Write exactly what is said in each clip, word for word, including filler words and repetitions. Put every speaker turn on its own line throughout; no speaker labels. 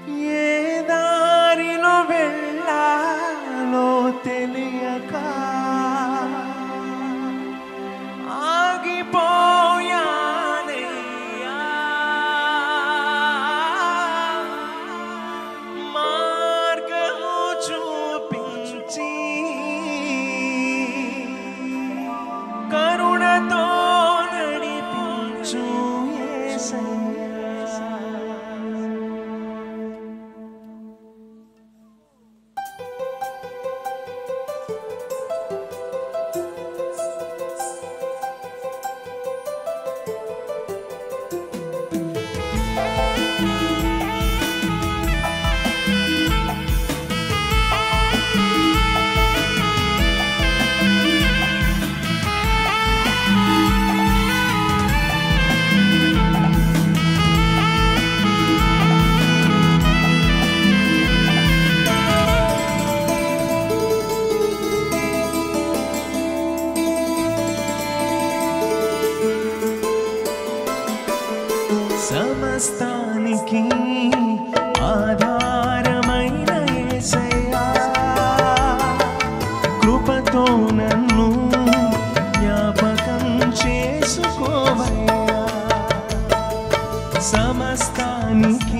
ఏ దారిలో వెళ్ళాలో తెలియక ఆగిపోయానయ్యా. మార్గము చూపించి కరుణతో నడిపించు యేసయ్యా. సమస్తానికి ఆధారమైన యేసయ్యా, కృపతో నన్ను జ్ఞాపకం చేసుకోవయ్యా. సమస్తానికి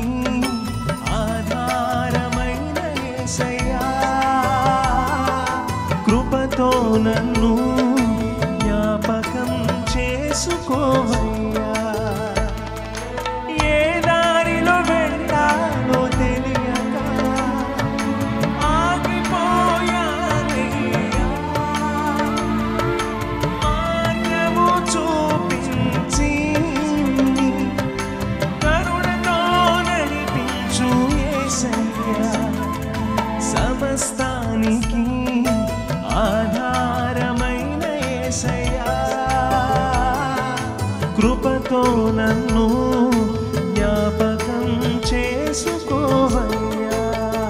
ఆధారమైన యేసయ్యా, కృపతో నన్ను జ్ఞాపకం చేసుకోవయ్యా. సమస్తానికి ఆధారమైన యేసయ్యా, కృపతో నన్ను జ్ఞాపకం చేసుకోవయ్యా.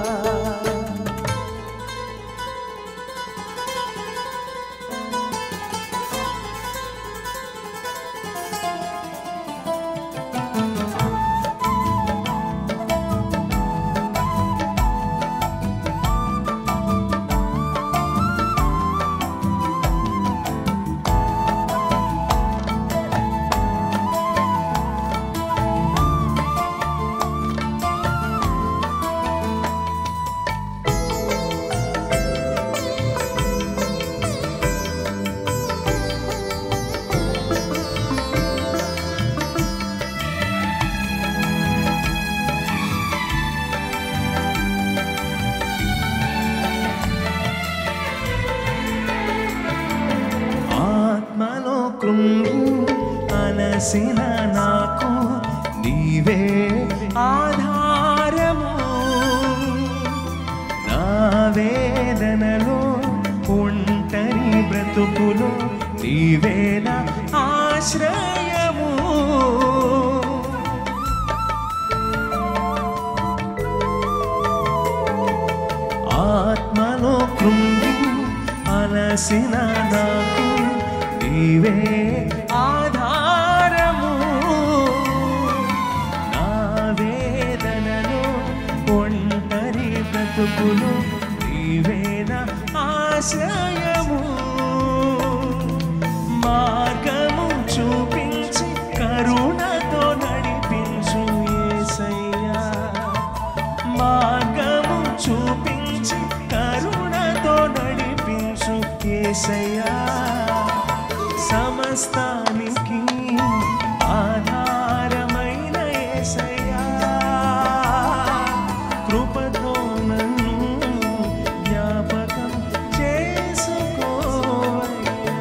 ఆత్మలో కృంగి అలసిన నాకు నీవే ఆధారము. నా వేదనలో ఒంటరి బ్రతుకులో నీవే నా ఆశ్రయము. ఆత్మలో కృంగి అలసిన నాకు నీవే ఆధారము. నా వేదనలో ఒంటరి బ్రతుకులో నీవే నా ఆశ్రయము. మార్గము చూపించి కరుణతో నడిపించు యేసయ్యా, మార్గము చూపించి కరుణతో నడిపించు యేసయ్యా. సమస్తానికి ఆధారమైన యేసయ్యా, కృపతో నన్ను జ్ఞాపకం చేసుకోవయ్యా.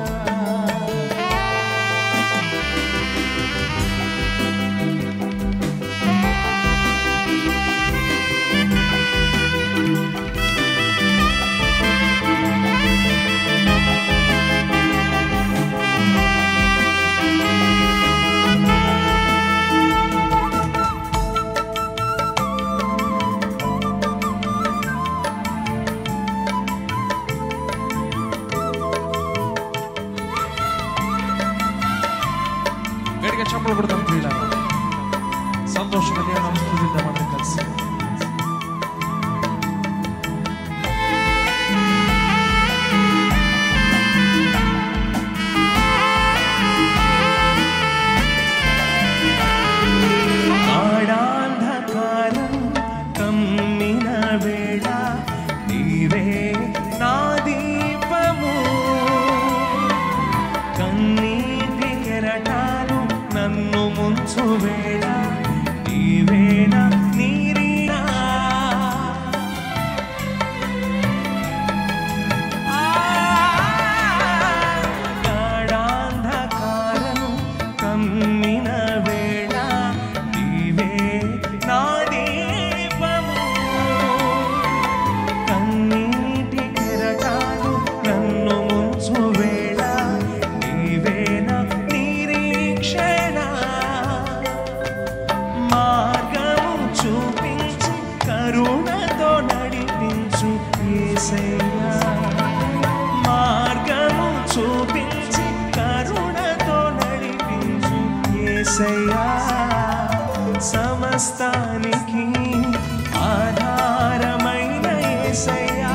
యేసయ్యా మార్గము చూపించి కరుణతో నడిపించు యేసయ్యా సమస్తానికి ఆధారమైన యేసయ్యా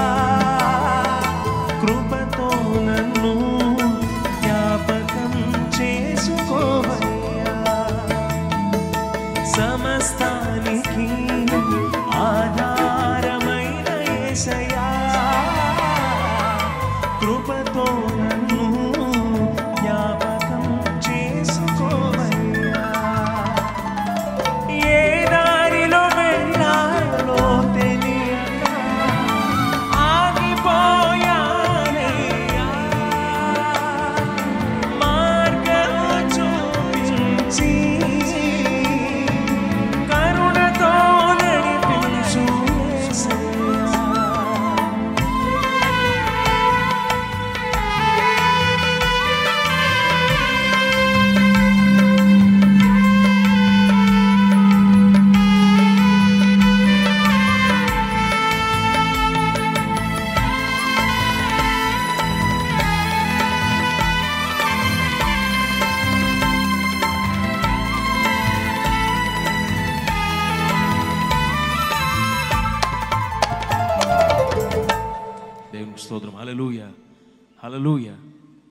కృపతో నన్ను జ్ఞాపకం చేసుకోవయ్యా సమస్తానికి ఆధారమైన యేసయ్యా కృపతో నన్ను జ్ఞాపకం చేసుకోవయ్యా ఏ దారిలో వెళ్ళాలో తెలియక ఆగిపోయానయ్యా మార్గము చూపించి కరుణతో నడిపించు యేసయ్యా దేవునికి స్తోత్రం. హల్లెలూయా, హల్లెలూయా.